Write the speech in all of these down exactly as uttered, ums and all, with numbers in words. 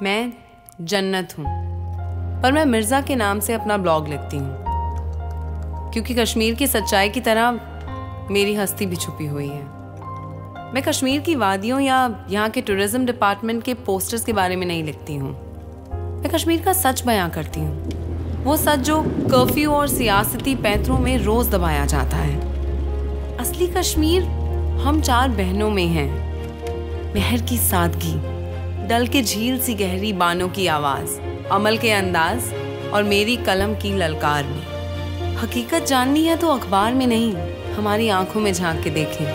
मैं जन्नत हूँ, पर मैं मिर्ज़ा के नाम से अपना ब्लॉग लिखती हूँ क्योंकि कश्मीर की सच्चाई की तरह मेरी हस्ती भी छुपी हुई है। मैं कश्मीर की वादियों या यहाँ के टूरिज्म डिपार्टमेंट के पोस्टर्स के बारे में नहीं लिखती हूँ। मैं कश्मीर का सच बयां करती हूँ, वो सच जो कर्फ्यू और सियासती पैंतरों में रोज दबाया जाता है। असली कश्मीर हम चार बहनों में है। महर की सादगी, डल के झील सी गहरी बानों की आवाज, अमल के अंदाज और मेरी कलम की ललकार में। हकीकत जाननी है तो अखबार में नहीं, हमारी आंखों में झांक के देखें।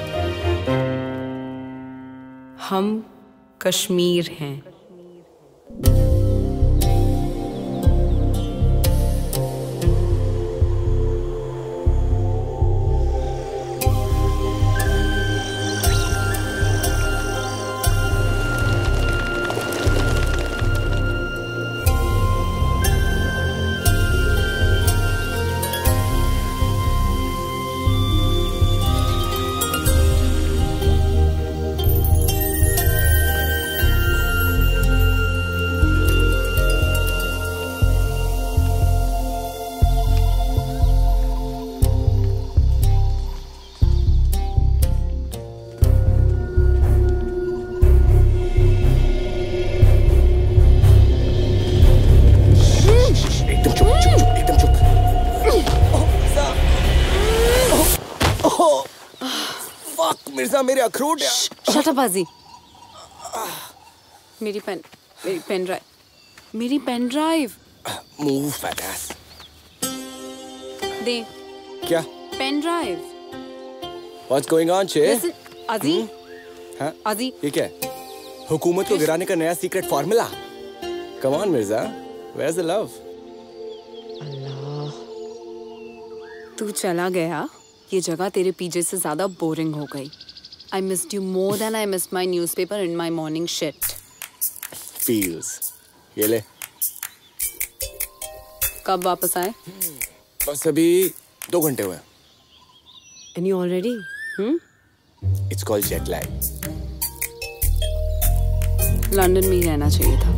हम कश्मीर हैं। मिर्जा मेरे अखरोट। शट अप आजी। मेरी पेन मेरी पेन ड्राइव मेरी पेन ड्राइव मूव फैट एस। दे। क्या? Pen drive. What's going on, चे? आजी। हाँ? आजी। ये क्या? हुकूमत को गिराने का नया secret formula. Come on Mirza, where's the love? अल्लाह, तू चला गया, ये जगह तेरे पीछे से ज्यादा बोरिंग हो गई। I missed you more than I missed my newspaper and my morning shit. Feels. ये ले। कब वापस आए? बस अभी दो घंटे हुए। And you already? Hmm? It's called jet lag. London में ही रहना चाहिए था।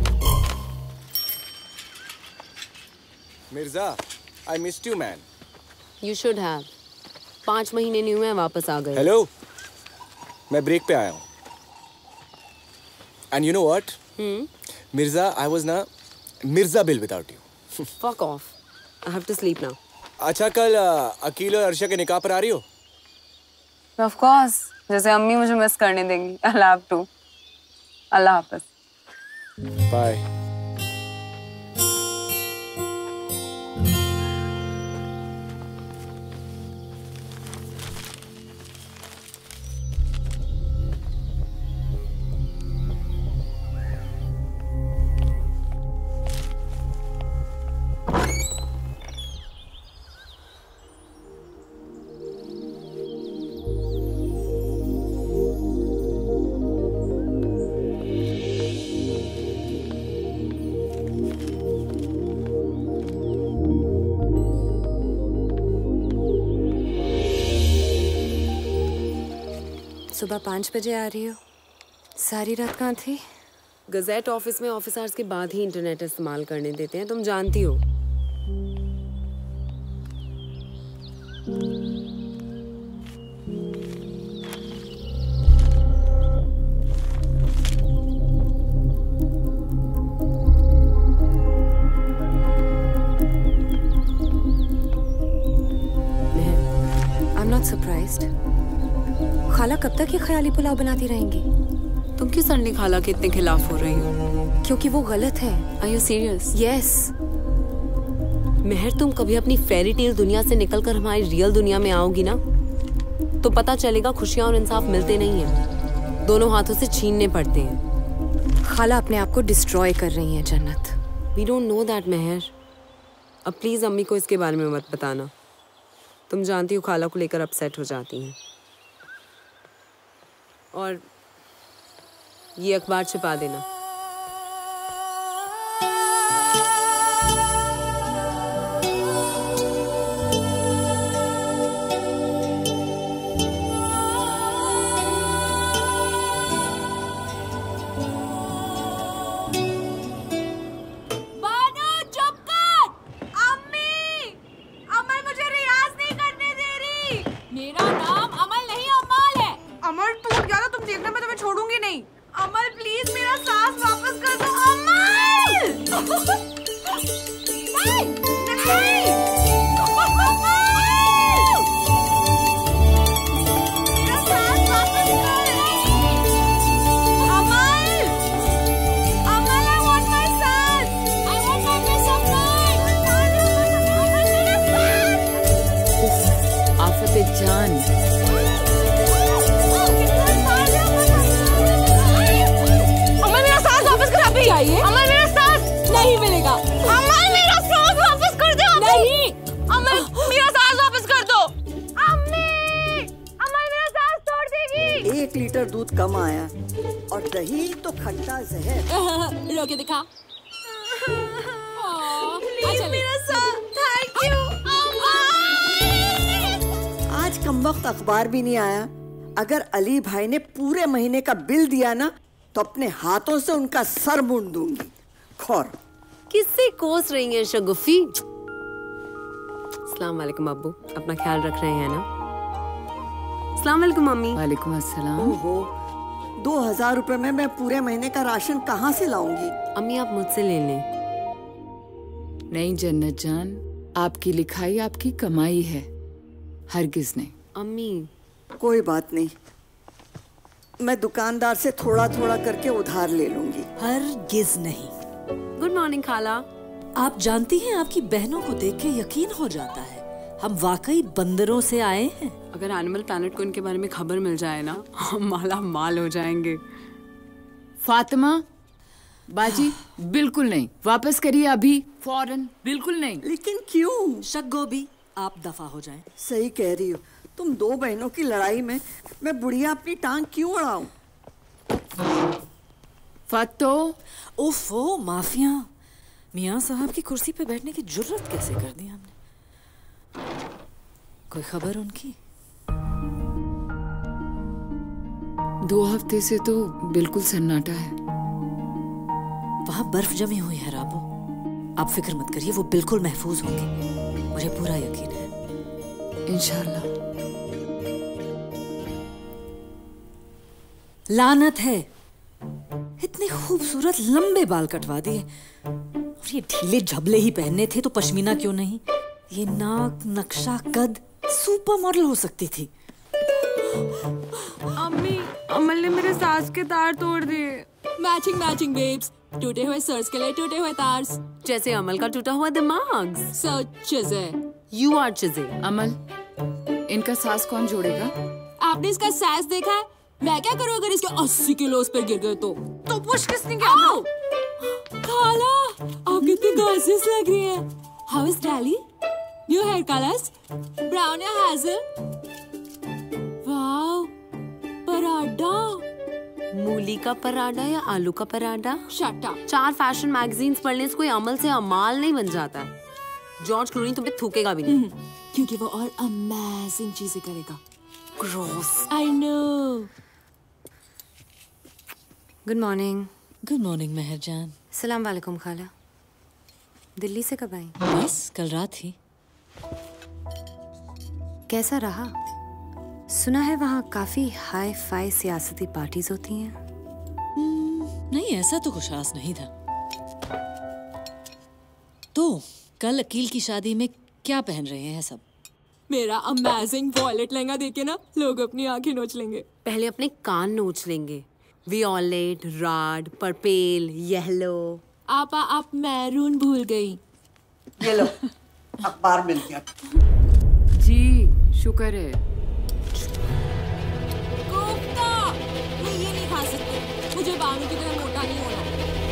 Mirza, I missed you man. You should have. पांच महीने नहीं हुए वापस आ गए। हेलो, मैं ब्रेक पे आया हूँ। And you know what? Hmm? Mirza, I was ना मिर्जा बिल without you. Fuck off. I have to sleep now. अच्छा, कल अकील और अर्शा के निकाह पर आ रही हो? Of course. जैसे अम्मी मुझे मिस करने देंगी। I'll have to. अल्लाह हाफ़िज़। Bye. सुबह पाँच बजे आ रही हो? सारी रात कहाँ थी? गज़ेट ऑफिस में ऑफिसर्स के बाद ही इंटरनेट इस्तेमाल करने देते हैं, तुम जानती हो। I'm not surprised. खाला कब तक ये ख्याली पुलाव बनाती रहेंगी? तुम क्यों सन्नी खाला के इतने खिलाफ हो रही हो? क्योंकि वो गलत है। Are you serious? Yes. महर, तुम कभी अपनी फेरी टेल दुनिया से निकलकर हमारी रियल दुनिया में आओगी ना, तो पता चलेगा खुशियाँ और इंसाफ मिलते नहीं हैं, दोनों हाथों से छीनने पड़ते हैं। खाला अपने आप को डिस्ट्रॉय कर रही हैं जन्नत। We don't know that महर। अब प्लीज अम्मी को इसके बारे में मत बताना। तुम जानती हो खाला को लेकर अपसेट हो जाती हैं। और ये अखबार छिपा देना। छोड़ूंगी नहीं। अमल प्लीज मेरा सांस वापस कर दो। अमल नहीं, नहीं। जान अमल मेरा सांस वापस कर अभी। चाहिए अमल मेरा सांस नहीं मिलेगा। अमल मेरा सांस वापस कर दो। नहीं अमल मेरा सांस वापस कर दो। अम्मी अमल मेरा सांस तोड़ देगी। एक लीटर दूध कम आया और दही तो खट्टा जहर। रोके दिखा। प्लीज मेरा सांस। Thank you. आज कम वक्त अखबार भी नहीं आया। अगर अली भाई ने पूरे महीने का बिल दिया ना तो अपने हाथों से उनका सर मुंड दूंगी। खौर किससे कोस रही हैं शगुफी? अस्सलाम वालेकुम अब्बू, अपना ख्याल रख रहे हैं ना? अस्सलाम वालेकुम मम्मी। वालेकुम अस्सलाम। ओहो, दो हजार रुपए में मैं पूरे महीने का राशन कहाँ से लाऊंगी? अम्मी आप मुझसे ले लें। नहीं जन्नत जान, आपकी लिखाई आपकी कमाई है, हरगिज नहीं। अम्मी कोई बात नहीं, मैं दुकानदार से थोड़ा थोड़ा करके उधार ले लूंगी। हरगिज नहीं। गुड मॉर्निंग खाला। आप जानती हैं आपकी बहनों को देख के यकीन हो जाता है हम वाकई बंदरों से आए हैं। अगर एनिमल प्लैनेट को इनके बारे में खबर मिल जाए ना, हम माला माल हो जाएंगे। फातिमा बाजी बिल्कुल नहीं, वापस करिए अभी फौरन, बिल्कुल नहीं। लेकिन क्यों? शग्गो भी आप दफा हो जाएं। सही कह रही हो तुम। दो बहनों की लड़ाई में मैं बुढ़िया अपनी टांग क्यों अड़ाऊं? फतो ओफो माफिया, मियाँ साहब की कुर्सी पे बैठने की जुर्रत कैसे कर दी हमने? कोई खबर उनकी? दो हफ्ते से तो बिल्कुल सन्नाटा है। वहां बर्फ जमी हुई है राबो, आप फिक्र मत करिए, वो बिल्कुल महफूज होंगे, मुझे पूरा यकीन है। इंशाल्लाह। लानत है, इतने खूबसूरत लंबे बाल कटवा दिए, और ये ढीले झबले ही पहनने थे तो पश्मीना क्यों नहीं? ये नाक, नक्शा, कद सुपर मॉडल हो सकती थी। अम्मी अमल ने मेरे सास के तार तोड़ दिए। मैचिंग मैचिंग बेब्स, टूटे हुए सर्स के लिए टूटे हुए तार, जैसे अमल का टूटा हुआ दिमाग। सो चिज़े। You are चिज़े। अमल, इनका सास कौन जोड़ेगा? आपने इसका सास देखा है? मैं क्या करूँ अगर इसके अस्सी किलो उस पर गिर गए तो? तो पुश किसने किया? खाला, आप कितनी गॉर्जियस लग रही हैं। How is Dali? New hair colors? Brown या hazel? Wow, पराठा। मूली का पराठा या आलू का पराठा? Shut up. चार फैशन मैगजीन्स पढ़ने से कोई अमल से अमाल नहीं बन जाता। जॉर्ज क्लूनी तुम्हें थूकेगा भी नहीं। क्योंकि वो और अमेजिंग चीजें करेगा। Gross. I know. Good morning. Good morning Meherjaan. सलाम वालेकुम खाला। दिल्ली से कब आई? बस कल रात ही। कैसा रहा? सुना है वहाँ काफी हाई फाई सियासती पार्टीज होती हैं। नहीं, ऐसा तो कुछ खास नहीं था। तो कल अकील की शादी में क्या पहन रहे हैं सब? मेरा अमेजिंग वॉलेट लहंगा देके ना लोग अपनी आंखें नोच लेंगे। पहले अपने कान नोच लेंगे। Violet, red, purple, yellow. आपा आप मैरून भूल गई। ये लो, अखबार मिल गया। जी शुक्र है। कोफ्ता, मैं ये नहीं खा सकती, मुझे बानू की तरह मोटा नहीं होना।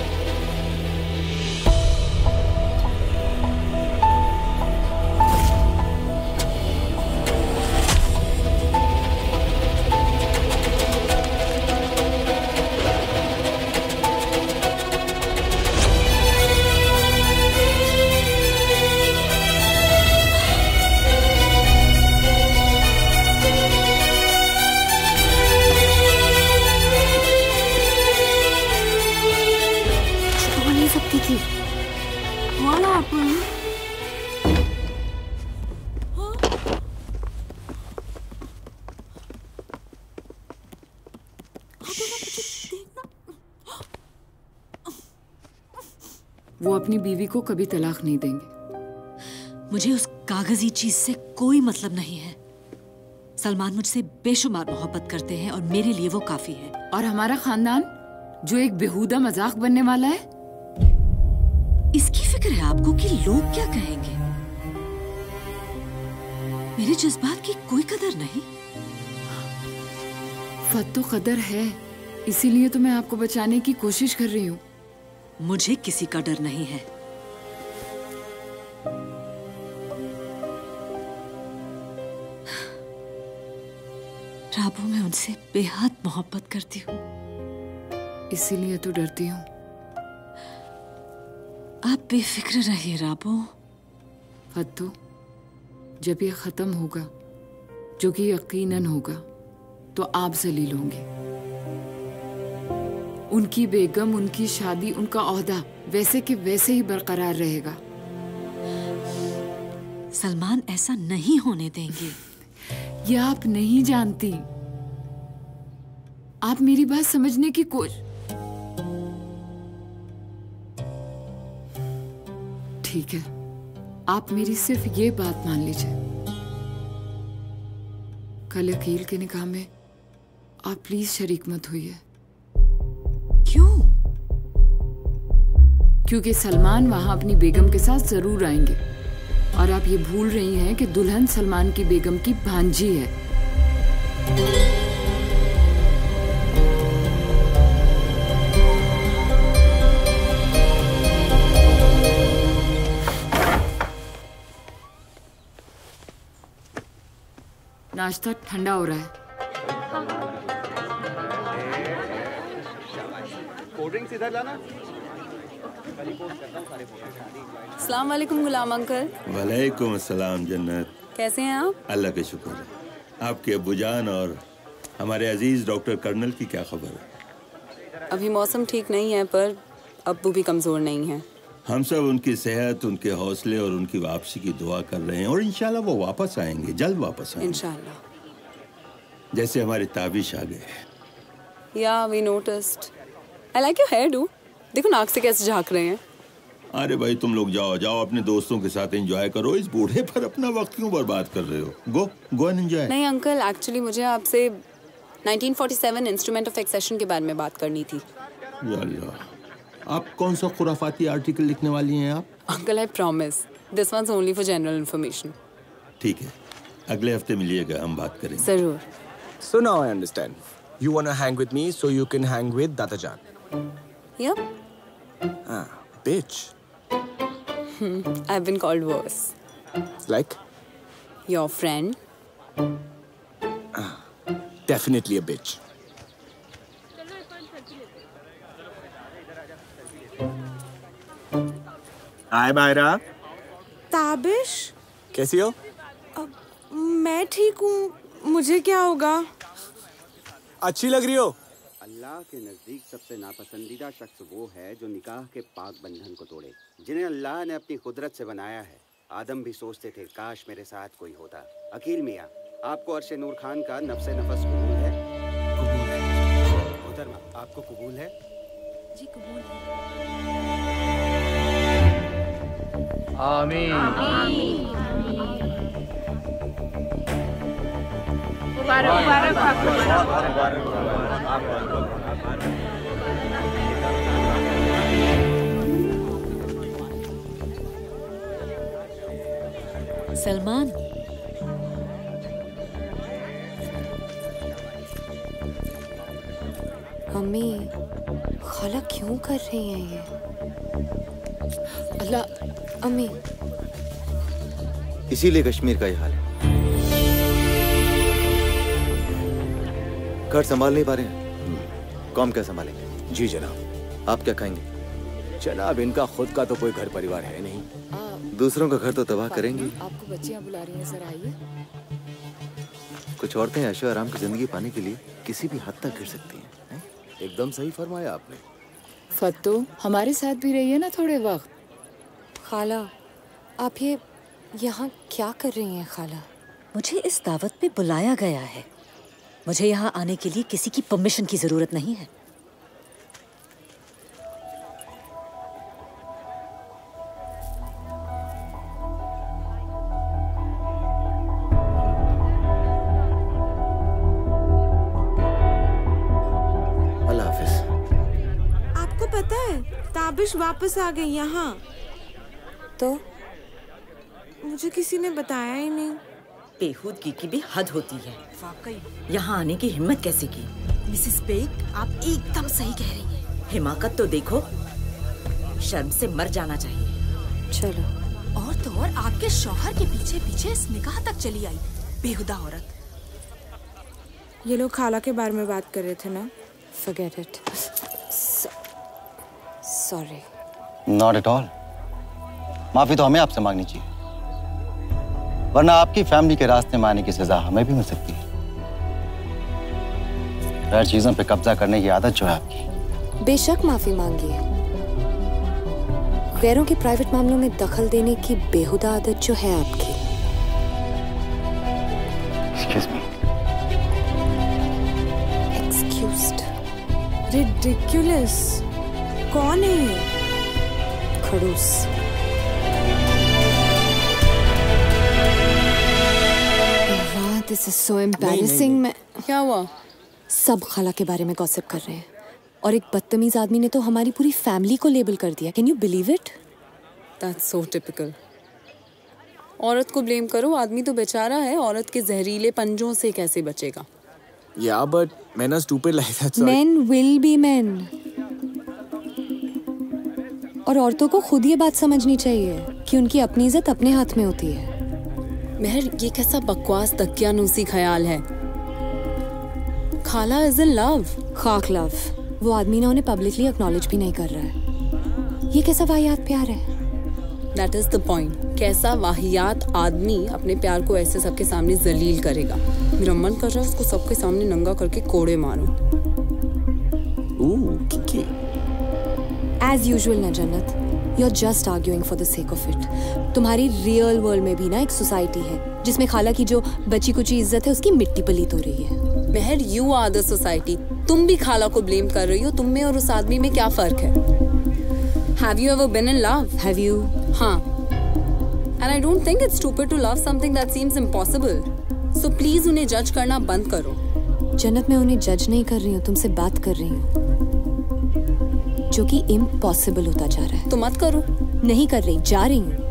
What happened? वो अपनी बीवी को कभी तलाक नहीं देंगे। मुझे उस कागजी चीज से कोई मतलब नहीं है। सलमान मुझसे बेशुमार मोहब्बत करते हैं और मेरे लिए वो काफी है। और हमारा खानदान जो एक बेहुदा मजाक बनने वाला है, इसकी फिक्र है आपको कि लोग क्या कहेंगे? मेरे जज्बात की कोई कदर नहीं। फत तो कदर है, इसीलिए तो मैं आपको बचाने की कोशिश कर रही हूँ। मुझे किसी का डर नहीं है। राबू, मैं उनसे बेहद मोहब्बत करती हूँ। इसीलिए तो डरती हूँ। आप बेफिक्र रहिए राबू। फत्तू, जब ये खत्म होगा, जो कि यकीनन होगा, तो आप जलील होंगे। उनकी बेगम, उनकी शादी, उनका ओहदा वैसे के वैसे ही बरकरार रहेगा। सलमान ऐसा नहीं होने देंगे। ये आप नहीं जानती। आप मेरी बात समझने की कोशिश। ठीक है, आप मेरी सिर्फ ये बात मान लीजिए, कल अकील के निकाह में आप प्लीज शरीक मत होइए। क्यों? क्योंकि सलमान वहां अपनी बेगम के साथ जरूर आएंगे, और आप ये भूल रही हैं कि दुल्हन सलमान की बेगम की भांजी है। नाश्ता ठंडा हो रहा है। कोल्ड ड्रिंक्स इधर लाना। अस्सलाम वालेकुम गुलाम अंकल। वालेकुम अस्सलाम जन्नत। कैसे हैं आप? अल्लाह का शुक्र है। आपके अब्बूजान और हमारे अजीज डॉक्टर कर्नल की क्या खबर है? अभी मौसम ठीक नहीं है, पर अब्बू भी कमजोर नहीं है। हम सब उनकी सेहत, उनके हौसले और उनकी वापसी की दुआ कर रहे हैं, और इंशाल्लाह वो वापस आएंगे, जल्द वापस आएंगे इंशाल्लाह। जैसे हमारे ताबिश आ गए। Yeah we noticed. I like your hairdo. देखो नाक से कैसे झांक रहे हैं। अरे भाई तुम लोग जाओ जाओ अपने दोस्तों के साथ एंजॉय करो, इस बूढ़े पर अपना वक्त क्यों बर्बाद कर रहे हो? Go go and enjoy. नहीं अंकल, एक्चुअली मुझे आपसे nineteen forty seven instrument of accession के बारे में बात करनी थी। अल्लाह, आप कौन सा खुराफाती आर्टिकल लिखने वाली हैं आप? Uncle I promise, this once only for general information. ठीक है, अगले हफ्ते मिलिएगा, हम बात करेंगे। जरूर। So now I understand. You wanna hang with me so you can hang with Dadajan. Yep. Ah, bitch. Hmm, I've been called worse. Like? Your friend. Ah, definitely a bitch. हाय मायरा। ताबिश, कैसी हो? मैं ठीक हूँ। मुझे क्या होगा? अच्छी लग रही हो। अल्लाह के नज़दीक सबसे नापसंदीदा शख्स वो है जो निकाह के पाक बंधन को तोड़े, जिन्हें अल्लाह ने अपनी कुदरत से बनाया है। आदम भी सोचते थे काश मेरे साथ कोई होता। अकील मियाँ, आपको अर्शे नूर खान का नफ्से नफस कबूल है? कबूल है। मोहतरमा, आपको कबूल है? जी कबूल है। आमीन। आमीन। सलमान, मम्मी, खाला क्यों कर रही हैं ये? अल्लाह। अम्मी, इसीलिए कश्मीर का ये हाल है। घर संभाल नहीं पा रहे हैं, कौम क्या संभालेंगे? जी जनाब। आप क्या खाएंगे? जनाब, इनका खुद का तो कोई घर परिवार है नहीं, दूसरों का घर तो तबाह करेंगे। आपको बच्चियां बुला रही हैं, सर आइए। कुछ औरतें ऐशो आराम की जिंदगी पाने के लिए किसी भी हद तक गिर सकती हैं। है? एकदम सही फरमाया आपने। फत्तो, हमारे साथ भी रहिए ना थोड़े वक्त। खाला, आप ये यहाँ क्या कर रही हैं खाला? मुझे इस दावत पे बुलाया गया है। मुझे यहाँ आने के लिए किसी की परमिशन की जरूरत नहीं है। ताबिश वापस आ गई यहाँ। तो मुझे किसी ने बताया ही नहीं। बेहूदगी की भी हद होती है। यहाँ आने की हिम्मत कैसे की? मिसेस बेग, आप एकदम सही कह रही हैं। हिमाकत तो देखो, शर्म से मर जाना चाहिए। चलो। और तो और आपके शौहर के पीछे पीछे इस निकाह तक चली आई, बेहुदा औरत। ये लोग खाला के बारे में बात कर रहे थे ना? Forget it. Sorry. Not at all. माफी तो हमें आपसे मांगनी चाहिए, वरना आपकी फैमिली के रास्ते में आने की सजा हमें भी मिल सकती है। हर चीजों पे कब्जा करने की आदत जो है आपकी। बेशक माफी मांगिए। गैरों के प्राइवेट मामलों में दखल देने की बेहुदा आदत जो है आपकी। Excuse me. Excused. Ridiculous. कौन है ये? खड़ूस। वाह, this is so embarrassing। मैं क्या हुआ? सब खाला के बारे में गॉसिप कर रहे हैं और एक बदतमीज आदमी ने तो हमारी पूरी फैमिली को लेबल कर दिया। Can you believe it? That's so typical. औरत को ब्लेम करो, आदमी तो बेचारा है, औरत के जहरीले पंजों से कैसे बचेगा? Yeah, but men are stupid like that. So Men will be men. और औरतों को खुद ये बात समझनी चाहिए कि उनकी अपनी इज्जत अपने हाथ में होती है। महर, ये कैसा बकवास दकियानूसी ख्याल है? खाला इज इन लव। खाक लव। वो आदमी ना उन्हें पब्लिकली एक्नॉलेज भी नहीं कर रहा है। ये कैसा वाहियात प्यार है? That is the point. कैसा वाहियात आदमी अपने प्यार को ऐसे सबके सामने जलील करेगा? मेरा मन कर रहा है उसको सबके सामने नंगा करके कोड़े मारूं। Ooh, kinky. As usual ना जन्नत, you're just arguing for the sake of it. तुम्हारी रियल वर्ल्ड में भी ना एक सोसाइटी है जिसमें खाला की जो बची कुची इज्जत है उसकी मिट्टी पलीत हो रही है। महर, you are the society. तुम भी खाला को ब्लेम कर रही हो। तुम में और उस आदमी में क्या फर्क है? Have you ever been in love? Have you? हाँ। And I don't think it's stupid to love something that seems impossible. So please उन्हें जज करना बंद करो। जन्नत, मैं उन्हें जज नहीं कर रही हूँ, तुमसे बात कर रही हूँ, जो कि इम्पॉसिबल होता जा रहा है। तो मत करो। नहीं कर रही, जा रही हूँ।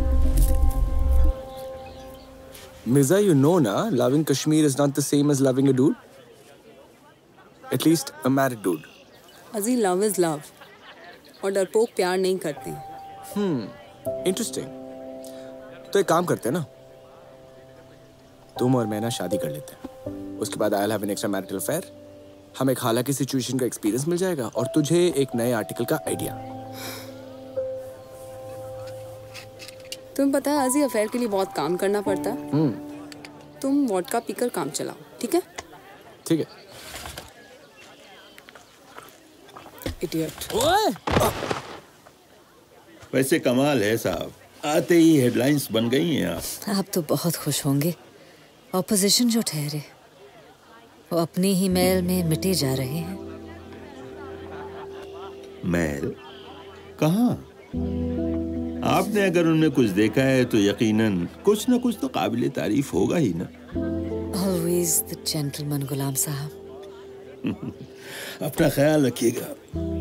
Mirza, you know na, loving Kashmir is not the same as loving a dude. At least a married dude. अजी, love is love. और डरपोक प्यार नहीं करते। Hmm, interesting. तो एक काम करते हैं ना, तुम और मैं ना शादी कर लेते हैं, उसके बाद I'll have an extra marital affair, हमें खाला की सिचुएशन का एक्सपीरियंस मिल जाएगा और तुझे एक नए आर्टिकल का आइडिया। तुम्हें पता है अजी, अफेयर के लिए बहुत काम करना पड़ता है। हम्म। तुम वोडका पीकर काम चलाओ, ठीक है? ठीक है। इडियट। वैसे कमाल है साहब, आते ही हेडलाइंस बन गई हैं आप। आप तो बहुत खुश होंगे। ऑपोजिशन जो ठहरे वो अपनी ही मैल में मिटे जा रहे हैं। मैल? कहाँ? आपने अगर उनमें कुछ देखा है तो यकीनन कुछ न कुछ तो काबिले तारीफ होगा ही ना। Always the gentleman, गुलाम साहब। अपना ख्याल रखिएगा।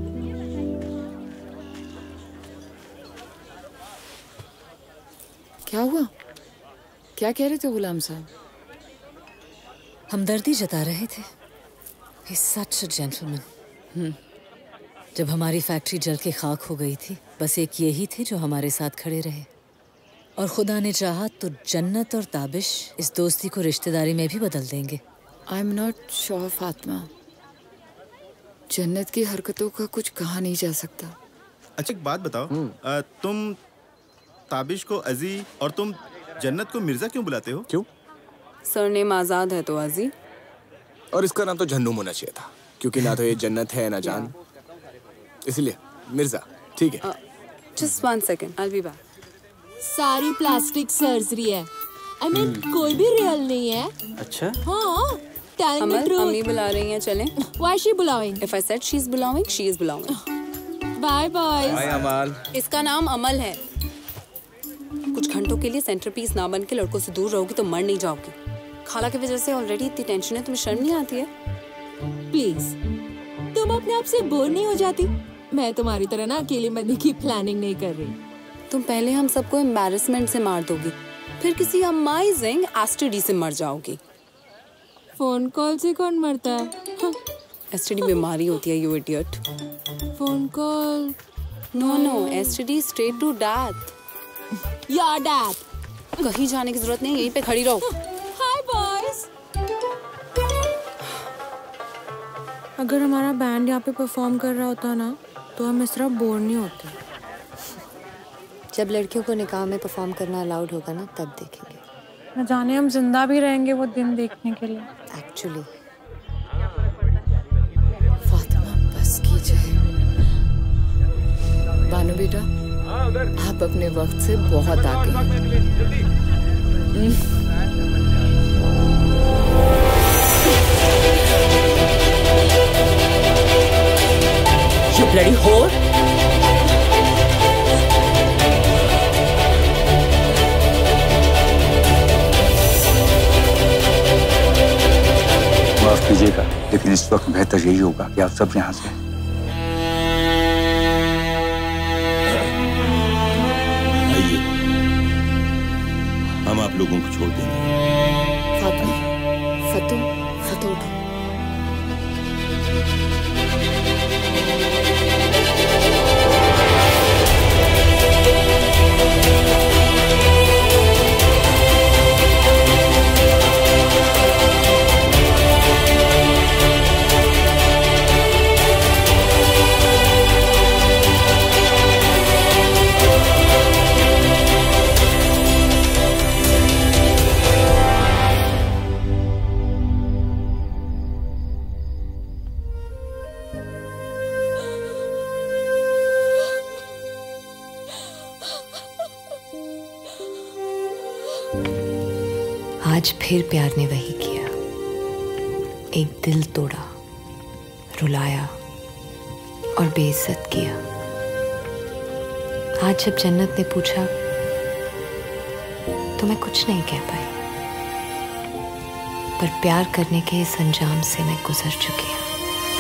क्या हुआ? क्या कह रहे थे गुलाम साहब? हमदर्दी जता रहे थे। He's such a gentleman. हम्म। जब हमारी फैक्ट्री जल के खाक हो गई थी, बस एक यही थे जो हमारे साथ खड़े रहे। और खुदा ने चाहा तो जन्नत और ताबिश इस दोस्ती को रिश्तेदारी में भी बदल देंगे। I am not sure Fatima. Jannat की हरकतों का कुछ कहा नहीं जा सकता। अच्छा एक बात बताओ, आ, तुम ताबिश को अजी और तुम जन्नत को मिर्जा क्यों बुलाते हो? क्यों? सरनेम आजाद है तो अजी। और इसका नाम तो जन्नूम होना चाहिए था, क्योंकि ना तो ये जन्नत है ना जान, इसलिए मिर्जा। ठीक है। Just one second, I will be back. सारी प्लास्टिक सर्जरी है। आई मीन कोई भी रियल नहीं है। अच्छा? हाँ। Tell me अमल, truth. अम्मी बुला रही हैं, चलें? Why is she belonging? If I said she is belonging, she is belonging. Bye boys. Bye अमल। इसका नाम अमल है। कुछ घंटों के लिए सेंटरपीस ना बन के लड़कों से दूर रहोगी तो मर नहीं जाओगी। खाला की वजह से ऑलरेडी इतनी टेंशन है, तुम्हें शर्म नहीं आती है? प्लीज, तुम अपने आप से बोर नहीं हो जाती? मैं तुम्हारी तरह ना अकेले मरने की प्लानिंग नहीं कर रही। तुम पहले हम सबको एम्बैरेसमेंट से मार दोगी, फिर किसी अमेजिंग एसटीडी से मर जाओगी। फोन कॉल से कौन मरता है? एसटीडी बीमारी होती है, you idiot. Phone call? No no, STD straight to death. Yeah death. कहीं जाने की जरूरत नहीं, यहीं पे खड़ी रहो। Hi boys. अगर हमारा बैंड यहाँ पे परफॉर्म कर रहा होता ना तो हम इस तरह बोर नहीं होते। जब लड़कियों को निकाह में परफॉर्म करना अलाउड होगा ना तब देखेंगे। न जाने हम जिंदा भी रहेंगे वो दिन देखने के लिए। एक्चुअली फातिमा बस कीजिए। बानो बेटा, आप अपने वक्त से बहुत आगे हैं। You bloody whore! माफ कीजिएगा, लेकिन इस वक्त बेहतर यही होगा कि आप सब यहाँ से आइए, हम आप लोगों को छोड़ देंगे। फातिमा, फतू, फतू उठो। आज फिर प्यार ने वही किया, एक दिल तोड़ा, रुलाया और बेइज्जत किया। आज जब जन्नत ने पूछा तो मैं कुछ नहीं कह पाई, पर प्यार करने के इस अंजाम से मैं गुजर चुकी हूँ।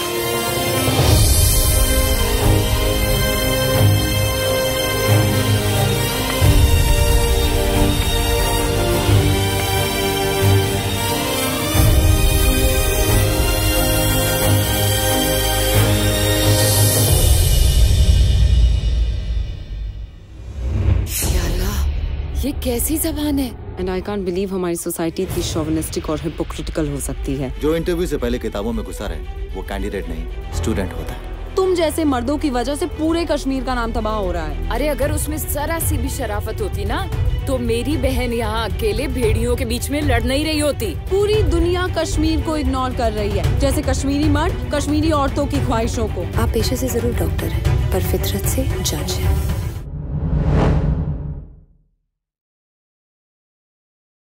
ये कैसी जबान है? एंड आई कांट बिलीव हमारी सोसाइटी इतनी शोविनिस्टिक और हिपोक्रिटिकल हो सकती है। जो इंटरव्यू से पहले किताबों में घुसा रहे वो कैंडिडेट नहीं स्टूडेंट होता है। तुम जैसे मर्दों की वजह से पूरे कश्मीर का नाम तबाह हो रहा है। अरे अगर उसमें जरा सी भी शराफत होती ना तो मेरी बहन यहाँ अकेले भेड़ियों के बीच में लड़ नहीं रही होती। पूरी दुनिया कश्मीर को इग्नोर कर रही है, जैसे कश्मीरी मर्द कश्मीरी औरतों की ख्वाहिशों को। आप पेशे से जरूर डॉक्टर हैं, पर फितरत से जज हैं।